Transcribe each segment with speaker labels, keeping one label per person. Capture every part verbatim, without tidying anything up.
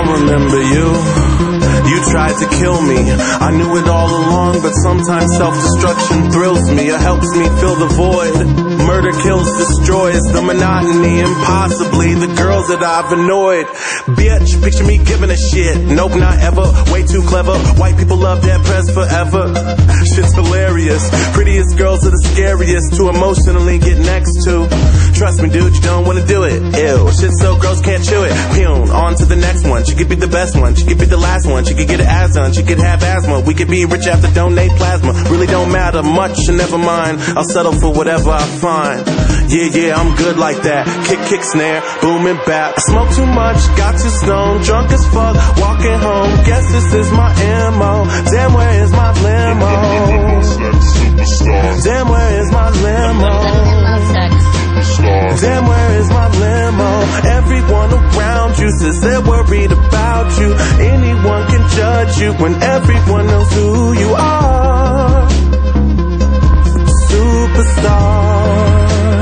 Speaker 1: I remember you. You tried to kill me. I knew it all along, but sometimes self-destruction thrills me. It helps me fill the void. Murder kills, destroys the monotony. Impossibly, the girls that I've annoyed. Bitch, picture me giving a shit. Nope, not ever. Way too clever. White people love dead press forever. Shit's hilarious. Prettiest girls are the scariest to emotionally get next to. Trust me, dude, you don't wanna do it. Ew, shit's so gross, can't chew it. Pune, on to the next one. She could be the best one. She could be the last one. She could get her ass done. She could have asthma. We could be rich after donate plasma. Really don't matter much, and never mind. I'll settle for whatever I find. Yeah, yeah, I'm good like that. Kick, kick, snare, boom and bap. I smoke too much, got too stoned, drunk as fuck, walking home. Guess this is my M O. Damn, where is my limo? Damn, where is my limo? Damn, where is my limo? Everyone around you says they're worried about you. Anyone can judge you when everyone knows who you are. Superstar.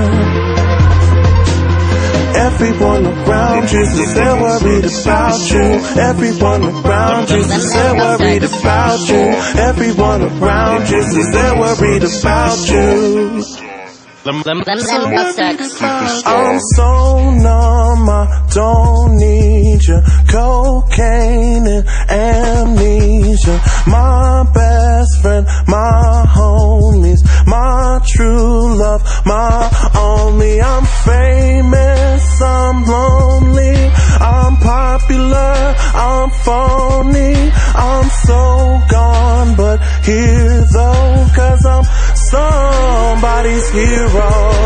Speaker 1: Everyone around you says they're worried about you. Everyone around you says they're worried about you. Everyone around you says they're worried about you.
Speaker 2: Let, let, let me have sex.
Speaker 1: I'm so numb, I don't need you. Cocaine and amnesia. My best friend, my homies, my true love, my only. I'm famous, I'm lonely, I'm popular, I'm phony. I'm so gone, but here though, cause I'm somebody's hero.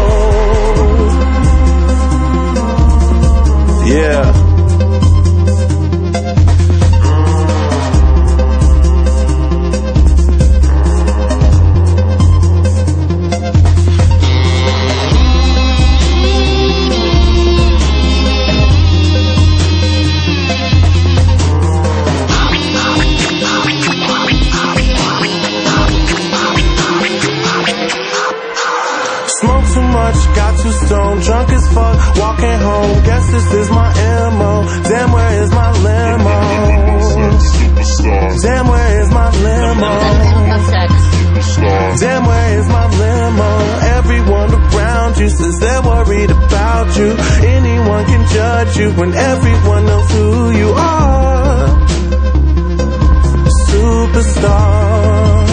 Speaker 1: Yeah. Smoke too much, got too stoned, drunk as fuck, walking home. Guess this is my M O. Damn, where is my limo? Damn, where is my limo? Damn, where is my limo? Everyone around you says they're worried about you. Anyone can judge you when everyone knows who you are. Superstar.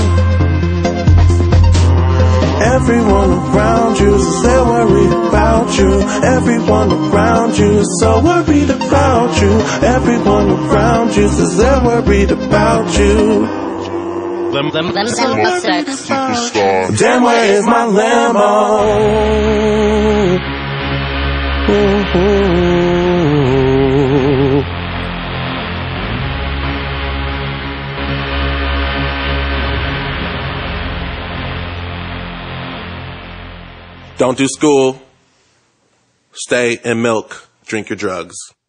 Speaker 1: Everyone around you says they're worried about you. Everyone around you is so worried about you. Everyone around you says they're worried about you.
Speaker 2: Let, let, let me have sex.
Speaker 1: Damn, where is my limo? Ooh. Don't do school. Stay and milk. Drink your drugs.